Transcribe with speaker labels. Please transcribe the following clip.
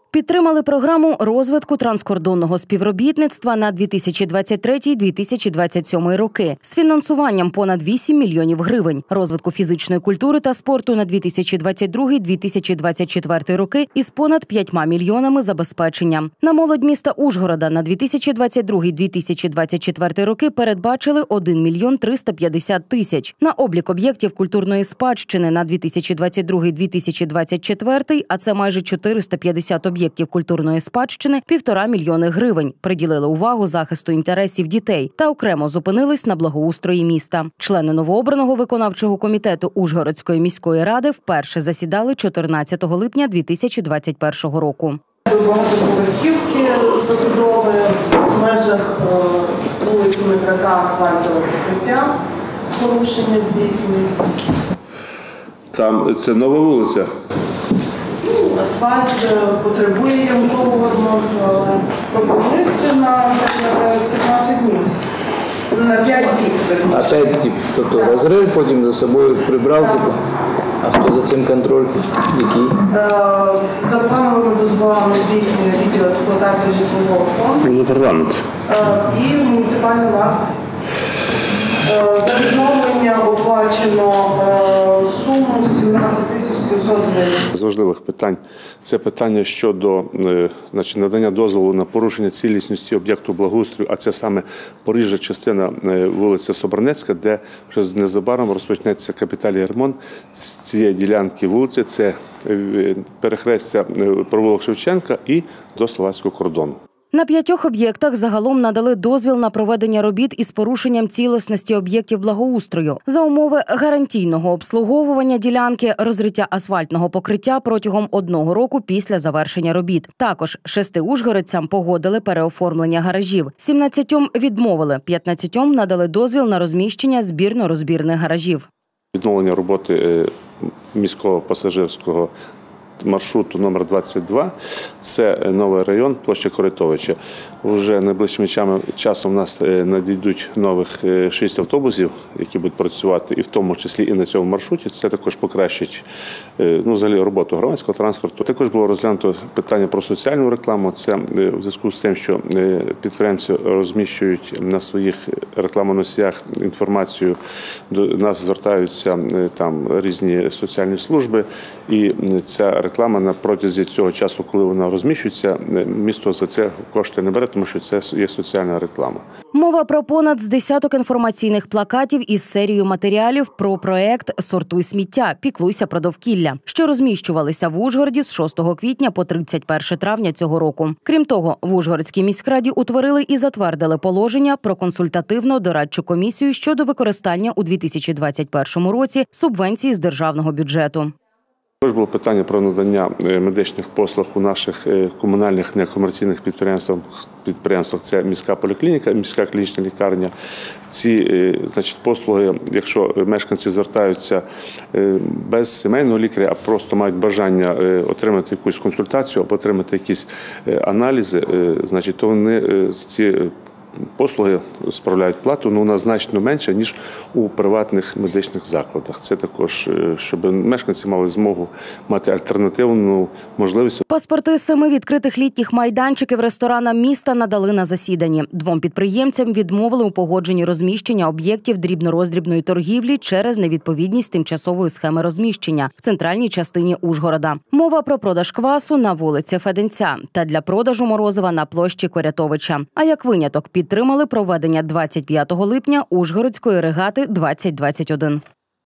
Speaker 1: Підтримали програму розвитку транскордонного співробітництва на 2023-2027 роки з фінансуванням понад 8 мільйонів гривень, розвитку фізичної культури та спорту на 2022-2024 роки із понад 5 мільйонами забезпечення. На молодь міста Ужгорода на 2022-2024 роки передбачили 1 мільйон 350 тисяч. На облік об'єктів культурної спадщини на 2022-2024, а це майже 450 об'єктів культурної спадщини, 1,5 мільйони гривень. Приділили увагу захисту інтересів дітей та окремо зупинились на благоустрої міста. Члени новообраного виконавчого комітету Ужгородської міської ради вперше засідали 14 липня 2021 року.
Speaker 2: Багатоповерхівки забудови в межах вулиці Метрака асфальтове покриття, порушення здійснюється.
Speaker 3: Там це нова вулиця?
Speaker 2: Асфальт потребує ямкового ремонту, але пропонується на 15 днів. На 5 діб.
Speaker 4: А 5 діб, тобто розрив, потім за собою прибрав. А хто за цим контроль? Який?
Speaker 2: За плановими дозволами здійснює відділ експлуатації житлового фонду і муніципальний варт. За відновлення оплачено суму 17 700 гривень.
Speaker 3: З важливих питань – це питання щодо надання дозволу на порушення цілісності об'єкту благоустрою, а це саме проїжджа частина вулиця Собранецька, де вже незабаром розпочнеться капітальний ремонт цієї ділянки вулиці. Це перехрестя провулок Шевченка і до словацького кордону.
Speaker 1: На 5 об'єктах загалом надали дозвіл на проведення робіт із порушенням цілісності об'єктів благоустрою. За умови гарантійного обслуговування ділянки, розриття асфальтного покриття протягом 1 року після завершення робіт. Також 6 ужгородцям погодили переоформлення гаражів. 17 відмовили, 15 надали дозвіл на розміщення збірно-розбірних гаражів.
Speaker 3: Відновлення роботи міського пасажирського маршруту номер 22 – це новий район, площа Коритовича. Вже найближчим часом у нас надійдуть нових 6 автобусів, які будуть працювати, і в тому числі і на цьому маршруті. Це також покращить взагалі роботу громадського транспорту. Також було розглянуто питання про соціальну рекламу. Це в зв'язку з тим, що підприємці розміщують на своїх рекламоносіях інформацію, до нас звертаються там різні соціальні служби, і ця реклама на протязі цього часу, коли вона розміщується, місто за це кошти не бере, тому що це є соціальна реклама.
Speaker 1: Мова про понад з десяток інформаційних плакатів із серією матеріалів про проект «Сортуй сміття. Піклуйся про довкілля», що розміщувалися в Ужгороді з 6 квітня по 31 травня цього року. Крім того, в Ужгородській міськраді утворили і затвердили положення про консультативно-дорадчу комісію щодо використання у 2021 році субвенцій з державного бюджету.
Speaker 3: Також було питання про надання медичних послуг у наших комунальних некомерційних підприємствах. Це міська поліклініка, міська клінічна лікарня. Ці послуги, якщо мешканці звертаються без сімейного лікаря, а просто мають бажання отримати якусь консультацію або отримати якісь аналізи, то вони ці послуги справляють плату, вона значно менша, ніж у приватних медичних закладах. Це також, щоб мешканці мали змогу мати альтернативну можливість.
Speaker 1: Паспорти 7 відкритих літніх майданчиків ресторанам міста надали на засіданні. 2 підприємцям відмовили у погодженні розміщення об'єктів дрібно-роздрібної торгівлі через невідповідність тимчасової схеми розміщення в центральній частині Ужгорода. Мова про продаж квасу на вулиці Феденця та для продажу морозива на площі Корятовича. А як виняток підтримали проведення 25 липня Ужгородської регати 2021.